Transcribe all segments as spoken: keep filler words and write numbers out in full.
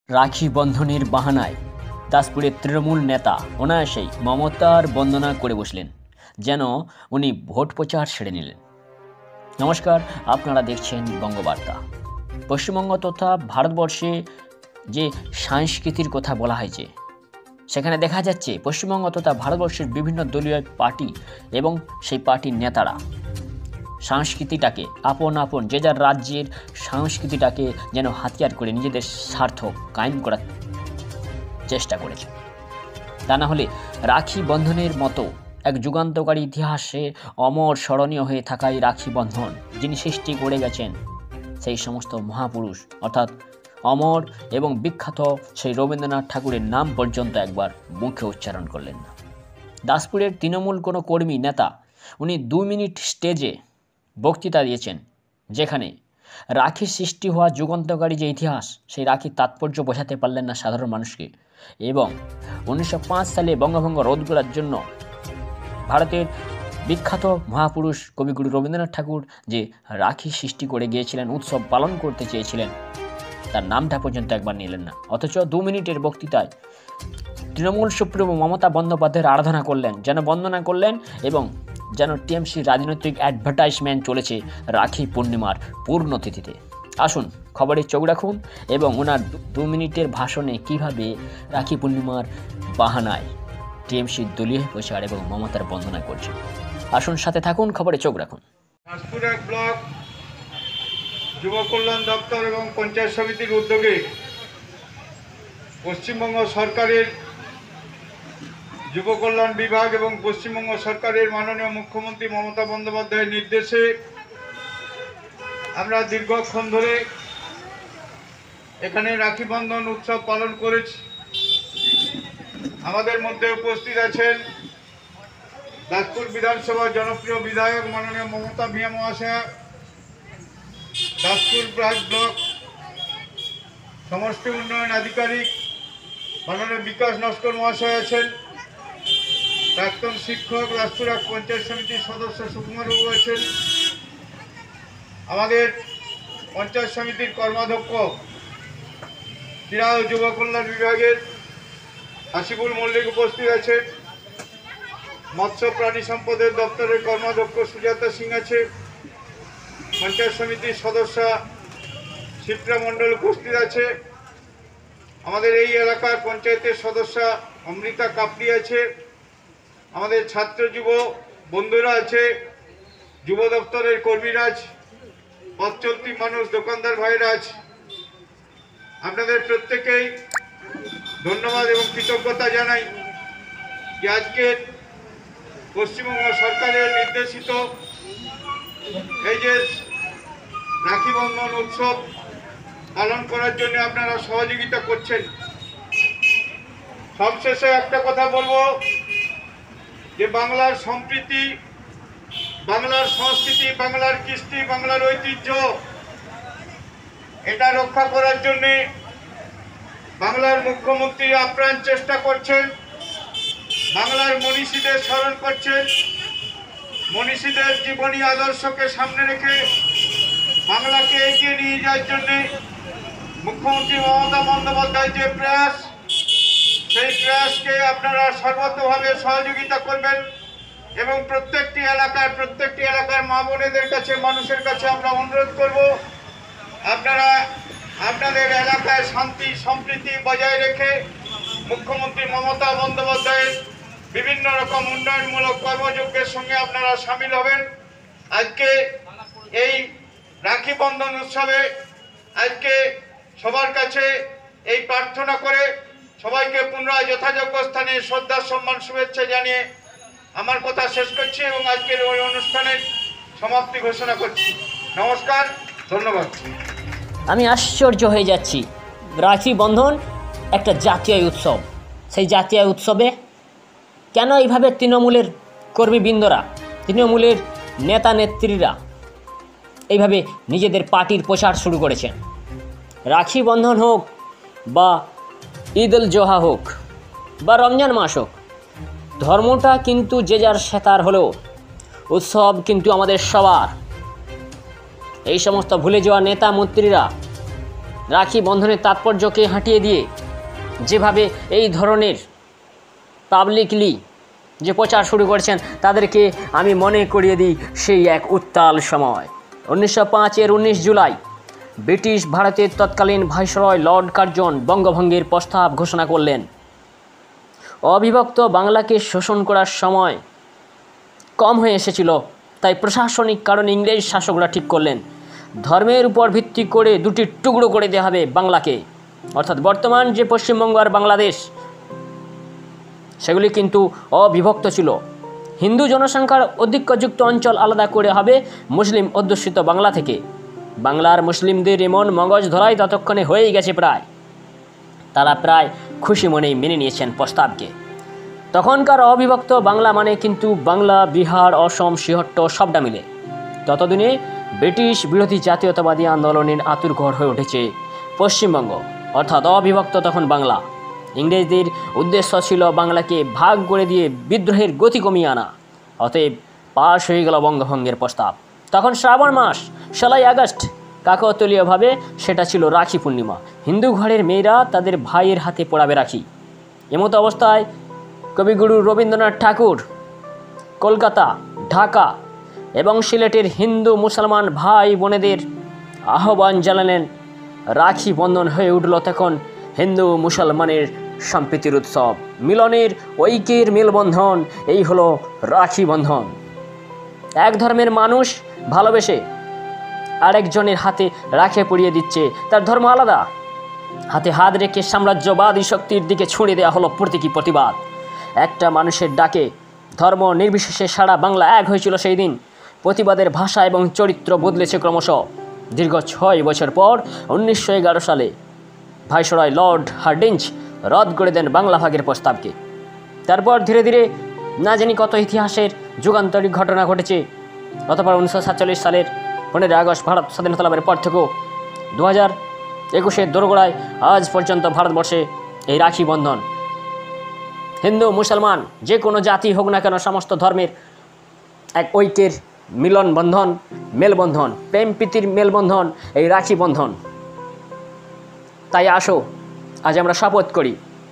রাখি বন্ধনের বাহানায় দাসপুরের তৃণমূল নেতা অনায়াসেই মমতার বন্দনা করে বসলেন, যেন উনি ভোট প্রচার সেরে নিলেন। নমস্কার, আপনারা দেখছেন বঙ্গবার্তা। পশ্চিমবঙ্গ তথা ভারতবর্ষে যে সংস্কৃতির কথা বলা হয়েছে, সেখানে দেখা যাচ্ছে পশ্চিমবঙ্গ তথা ভারতবর্ষের বিভিন্ন দলীয় পার্টি এবং সেই পার্টির নেতারা সংস্কৃতিটাকে আপন আপন যে যার রাজ্যের সংস্কৃতিটাকে যেন হাতিয়ার করে নিজেদের স্বার্থ কায়েম করার চেষ্টা করেছে। তা না হলে রাখি বন্ধনের মতো এক যুগান্তকারী ইতিহাসে অমর স্মরণীয় হয়ে থাকা এই রাখি বন্ধন যিনি সৃষ্টি করে গেছেন, সেই সমস্ত মহাপুরুষ অর্থাৎ অমর এবং বিখ্যাত সেই রবীন্দ্রনাথ ঠাকুরের নাম পর্যন্ত একবার মুখে উচ্চারণ করলেন না। দাসপুরের তৃণমূল কোনো কর্মী নেতা উনি দুই মিনিট স্টেজে বক্তৃতা দিয়েছেন, যেখানে রাখির সৃষ্টি হওয়া যুগান্তকারী যে ইতিহাস, সেই রাখির তাৎপর্য বোঝাতে পারলেন না সাধারণ মানুষকে। এবং উনিশশো পাঁচ সালে বঙ্গভঙ্গ রোধ করার জন্য ভারতের বিখ্যাত মহাপুরুষ কবিগুরু রবীন্দ্রনাথ ঠাকুর যে রাখি সৃষ্টি করে গিয়েছিলেন, উৎসব পালন করতে চেয়েছিলেন, তার নামটা পর্যন্ত একবার নিলেন না। অথচ দু মিনিটের বক্তৃতায় তৃণমূল সুপ্রিমো মমতা বন্দ্যোপাধ্যায়ের আরাধনা করলেন, যেন বন্দনা করলেন, এবং যেন টিএমসির রাজনৈতিক অ্যাডভার্টাইজমেন্ট চলেছে রাখি পূর্ণিমার পূর্ণতিথিতে। আসুন খবরে চোখ রাখুন এবং ওনার দু মিনিটের ভাষণে কিভাবে রাখি পূর্ণিমার বাহানায় টিএমসির দলীয় প্রচার এবং মমতার বন্দনা করছে। আসুন সাথে থাকুন, খবরে চোখ রাখুন। দাসপুর এক ব্লক যুব কল্যাণ দপ্তর এবং পঞ্চায়েত সমিতির উদ্যোগে পশ্চিমবঙ্গ সরকারের যুব কল্যাণ বিভাগ এবং পশ্চিমবঙ্গ সরকারের মাননীয় মুখ্যমন্ত্রী মমতা বন্দ্যোপাধ্যায়ের নির্দেশে আমরা দীর্ঘক্ষণ ধরে এখানে রাখি বন্ধন উৎসব পালন করেছি। আমাদের মধ্যে উপস্থিত আছেন দাসপুর বিধানসভার জনপ্রিয় বিধায়ক মাননীয় মমতা ভিয়া মহাশয়া, দাসপুর ব্রাঞ্চ ব্লক সমষ্টি উন্নয়ন আধিকারিক মাননীয় বিকাশ নস্কর মহাশয় আছেন, প্রাক্তন শিক্ষক দাসপুর এক পঞ্চায়েত সমিতির সদস্য সুকুমারবাবু আছেন, আমাদের পঞ্চায়েত সমিতির কর্মাধ্যক্ষ ক্রীড়া ও যুব কল্যাণ বিভাগের হাসিবুল মল্লিক উপস্থিত আছেন, মৎস্য প্রাণী সম্পদের দপ্তরের কর্মাধ্যক্ষ সুজাতা সিং আছে, পঞ্চায়েত সমিতির সদস্যা শিপ্রা মণ্ডল উপস্থিত আছে, আমাদের এই এলাকার পঞ্চায়েতের সদস্যা অমৃতা কাপড়ি আছে, আমাদের ছাত্র যুব বন্ধুরা আছে, যুব দপ্তরের কর্মীরা আছে, পথ চলতি মানুষ দোকানদার ভাইরা আছে। আপনাদের প্রত্যেকেই ধন্যবাদ এবং কৃতজ্ঞতা জানাই যে আজকে পশ্চিমবঙ্গ সরকারের নির্দেশিত এই যে রাখি বন্ধন উৎসব পালন করার জন্য আপনারা সহযোগিতা করছেন। সবশেষে একটা কথা বলবো যে বাংলার সম্প্রীতি, বাংলার সংস্কৃতি, বাংলার কৃষ্টি, বাংলার ঐতিহ্য এটা রক্ষা করার জন্যে বাংলার মুখ্যমন্ত্রী আপ্রাণ চেষ্টা করছেন, বাংলার মনীষীদের স্মরণ করছেন, মনীষীদের জীবনী আদর্শকে সামনে রেখে বাংলাকে এগিয়ে নিয়ে যাওয়ার জন্যে মুখ্যমন্ত্রী মমতা বন্দ্যোপাধ্যায়ের যে প্রয়াস, সেই প্রয়াসকে আপনারা সর্বতভাবে সহযোগিতা করবেন এবং প্রত্যেকটি এলাকার প্রত্যেকটি এলাকার মা বোনেদের কাছে, মানুষের কাছে আমরা অনুরোধ করব, আপনারা আপনাদের এলাকায় শান্তি সম্প্রীতি বজায় রেখে মুখ্যমন্ত্রী মমতা বন্দ্যোপাধ্যায়ের বিভিন্ন রকম উন্নয়নমূলক কর্মযজ্ঞের সঙ্গে আপনারা সামিল হবেন। আজকে এই রাখি বন্ধন উৎসবে আজকে সবার কাছে এই প্রার্থনা করে সবাইকে পুনরায় যথাযোগ্য স্থানে শ্রদ্ধা সম্মান শুভেচ্ছা জানিয়ে আমার কথা শেষ করছি এবং আজকের ওই অনুষ্ঠানের সমাপ্তি ঘোষণা করছি। নমস্কার, ধন্যবাদ। আমি আশ্চর্য হয়ে যাচ্ছি, রাখি বন্ধন একটা জাতীয় উৎসব, সেই জাতীয় উৎসবে কেন এইভাবে তৃণমূলের কর্মীবৃন্দরা, তৃণমূলের নেতা নেত্রীরা এইভাবে নিজেদের পার্টির প্রচার শুরু করেছেন। রাখি বন্ধন হোক বা ঈদ উল জোহা হোক বা রমজান মাস হোক, ধর্মটা কিন্তু যে যার সেতার হলেও উৎসব কিন্তু আমাদের সবার। এই সমস্ত ভুলে যাওয়া নেতা মন্ত্রীরা রাখি বন্ধনের তাৎপর্যকে হাঁটিয়ে দিয়ে যেভাবে এই ধরনের পাবলিকলি যে প্রচার শুরু করেছেন, তাদেরকে আমি মনে করিয়ে দিই সেই এক উত্তাল সময়। উনিশশো পাঁচের উনিশ জুলাই ব্রিটিশ ভারতের তৎকালীন ভাইসরয় লর্ড কার্জন বঙ্গভঙ্গের প্রস্তাব ঘোষণা করলেন। অবিভক্ত বাংলাকে শোষণ করার সময় কম হয়ে এসেছিল, তাই প্রশাসনিক কারণে ইংরেজ শাসকরা ঠিক করলেন ধর্মের উপর ভিত্তি করে দুটি টুকরো করে দেওয়া হবে বাংলাকে। অর্থাৎ বর্তমান যে পশ্চিমবঙ্গ আর বাংলাদেশ, সেগুলি কিন্তু অবিভক্ত ছিল। হিন্দু জনসংখ্যার অধিক্যযুক্ত অঞ্চল আলাদা করে হবে মুসলিম অধ্যুষিত বাংলা থেকে। বাংলার মুসলিমদের এমন মগজ ধরাই ততক্ষণে হয়েই গেছে প্রায়। তারা প্রায় খুশি মনেই মেনে নিয়েছেন প্রস্তাবকে। তখনকার অবিভক্ত বাংলা মানে কিন্তু বাংলা, বিহার, অসম, সিহট্ট সবটা মিলে। ততদিনে ব্রিটিশ বিরোধী জাতীয়তাবাদী আন্দোলনের আঁতুড়ঘর হয়ে উঠেছে পশ্চিমবঙ্গ, অর্থাৎ অবিভক্ত তখন বাংলা। ইংরেজদের উদ্দেশ্য ছিল বাংলাকে ভাগ করে দিয়ে বিদ্রোহের গতি কমিয়ে আনা। অতএব পাশ হয়ে গেল বঙ্গভঙ্গের প্রস্তাব। তখন শ্রাবণ মাস, ষোলোই আগস্ট, কাকতালীয়ভাবে সেটা ছিল রাখি পূর্ণিমা। হিন্দু ঘরের মেয়েরা তাদের ভাইয়ের হাতে পড়াবে রাখি। এমতো অবস্থায় কবিগুরু রবীন্দ্রনাথ ঠাকুর কলকাতা, ঢাকা এবং সিলেটের হিন্দু মুসলমান ভাই বোনেদের আহ্বান জানালেন। রাখি বন্ধন হয়ে উঠল তখন হিন্দু মুসলমানের সম্প্রীতির উৎসব, মিলনের ঐক্যের মেলবন্ধন। এই হলো রাখি বন্ধন। এক ধর্মের মানুষ ভালোবেসে আরেকজনের হাতে রাখি পরিয়ে দিচ্ছে, তার ধর্ম আলাদা। হাতে হাত রেখে সাম্রাজ্যবাদী শক্তির দিকে ছুঁড়ে দেওয়া হলো প্রতীকী প্রতিবাদ। একটা মানুষের ডাকে ধর্ম নির্বিশেষে সারা বাংলা এক হয়েছিল সেই দিন। প্রতিবাদের ভাষা এবং চরিত্র বদলেছে ক্রমশ। দীর্ঘ ছয় বছর পর উনিশশো এগারো সালে ভাইসরয় লর্ড হার্ডিঞ্জ রদ করে দেন বাংলা ভাগের প্রস্তাবকে। তারপর ধীরে ধীরে না জানি কত ইতিহাসের যুগান্তরিক ঘটনা ঘটেছে। অতঃপর উনিশশো সাতচল্লিশ সালের পনেরোই আগস্ট ভারত স্বাধীনতা লাভের পর থেকেও দু হাজার একুশের দোরগোড়ায় আজ পর্যন্ত ভারতবর্ষে এই রাখি বন্ধন হিন্দু মুসলমান যে কোনো জাতি হোক না কেন, সমস্ত ধর্মের এক ঐক্যের মিলন বন্ধন, মেলবন্ধন, প্রেম প্রীতির মেলবন্ধন এই রাখি বন্ধন। তাই আসো আজ আমরা শপথ করি,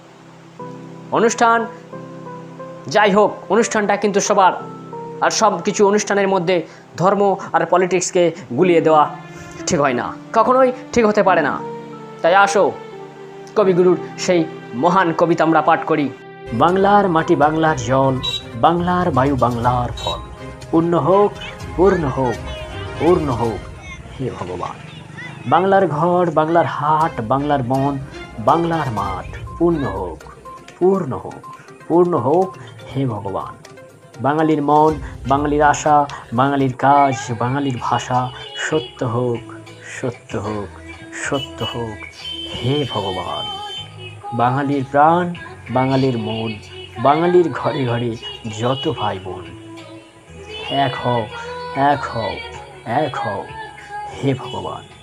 অনুষ্ঠান যাই হোক, অনুষ্ঠানটা কিন্তু সবার। আর সব কিছু অনুষ্ঠানের মধ্যে ধর্ম আর পলিটিক্সকে গুলিয়ে দেওয়া ঠিক হয় না, কখনোই ঠিক হতে পারে না। তাই আসো কবিগুরুর সেই মহান কবিতা আমরা পাঠ করি। বাংলার মাটি, বাংলার জল, বাংলার বায়ু, বাংলার ফল, পূর্ণ হোক, পূর্ণ হোক, পূর্ণ হোক হে ভগবান। বাংলার ঘর, বাংলার হাট, বাংলার বন, বাংলার মাঠ, পূর্ণ হোক, পূর্ণ হোক, পূর্ণ হোক হে ভগবান। বাঙালির মন, বাঙালির আশা, বাঙালির কাজ, বাঙালির ভাষা, সত্য হোক, সত্য হোক, সত্য হোক হে ভগবান। বাঙালির প্রাণ, বাঙালির মন, বাঙালির ঘরে ঘরে যত ভাই বোন, এক হও, এক হও, এক হও হে ভগবান।